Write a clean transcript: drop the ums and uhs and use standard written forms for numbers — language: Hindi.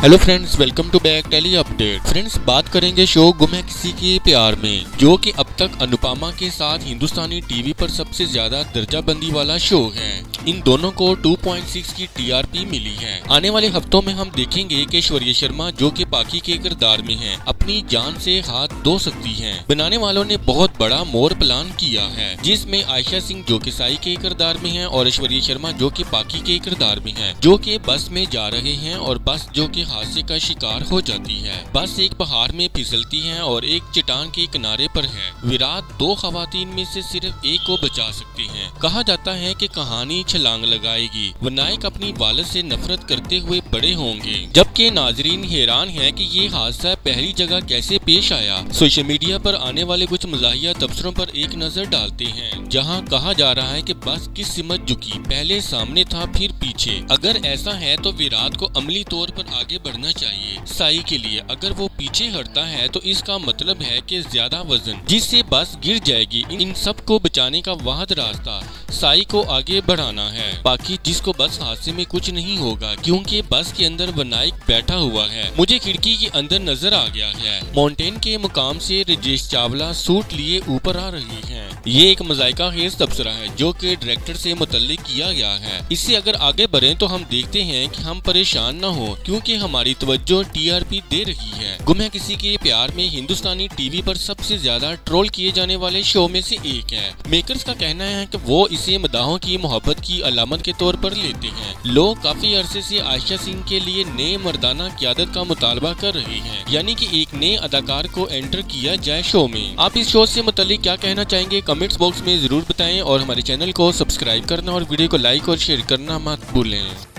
Hello friends, welcome to back tele update. Friends, बात करेंगे शो गुम है किसी के प्यार में, जो कि अब तक अनुपमा के साथ हिंदुस्तानी टीवी पर सबसे ज्यादा दर्जाबंदी वाला शो है। इन दोनों को 2.6 की टीआरपी मिली है। आने वाले हफ्तों में हम देखेंगे कि ऐश्वर्या शर्मा, जो कि पाकी के किरदार में है, अपनी जान से हाथ धो सकती हैं। बनाने वालों ने बहुत बड़ा मोर प्लान किया है, जिसमें आयशा सिंह, जो कि साई के किरदार में है, और ऐश्वर्या शर्मा, जो कि पाकी के किरदार में है, जो कि बस में जा रहे हैं और बस जो कि हादसे का शिकार हो जाती है। बस एक पहाड़ में फिसलती है और एक चट्टान के किनारे पर है। विराट दो खवातीन में से सिर्फ एक को बचा सकती हैं। कहा जाता है कि कहानी छलांग लगाएगी। विनायक अपनी वालिद से नफरत करते हुए बड़े होंगे, जबकि नाजरीन हैरान है कि ये हादसा पहली जगह कैसे पेश आया। सोशल मीडिया पर आने वाले कुछ मज़ाहिया तबसरों पर एक नजर डालते हैं, जहां कहा जा रहा है कि बस की सिमत झुकी, पहले सामने था फिर पीछे। अगर ऐसा है तो विराट को अमली तौर पर आगे बढ़ना चाहिए साई के लिए। अगर वो पीछे हटता है तो इसका मतलब है कि ज्यादा वजन, जिससे बस गिर जाएगी। इन सब को बचाने का वाहिद रास्ता साई को आगे बढ़ाना है। बाकी जिसको बस हादसे में कुछ नहीं होगा, क्योंकि बस के अंदर विनायक बैठा हुआ है। मुझे खिड़की के अंदर नजर आ गया है। माउंटेन के मुकाम से राजेश चावला सूट लिए ऊपर आ रही है। ये एक मज़ाइका खेज तबसरा है, जो कि डायरेक्टर से मुतल्लिक किया गया है। इससे अगर आगे बढ़े तो हम देखते हैं कि हम परेशान न हो, क्योंकि हमारी तवज्जो टीआरपी दे रही है। गुम है किसी के प्यार में हिंदुस्तानी टीवी पर सबसे ज्यादा ट्रोल किए जाने वाले शो में से एक है। मेकर्स का कहना है कि वो इसे मदाहों की मोहब्बत की अलामत के तौर पर लेते हैं। लोग काफी अरसे से आयशा सिंह के लिए नए मर्दाना क़यादत का मुतालबा कर रहे हैं, यानी कि एक नए अदाकार को एंटर किया जाए शो में। आप इस शो से मुताल्लिक क्या कहना चाहेंगे, कमेंट्स बॉक्स में जरूर बताएं, और हमारे चैनल को सब्सक्राइब करना और वीडियो को लाइक और शेयर करना मत भूलें।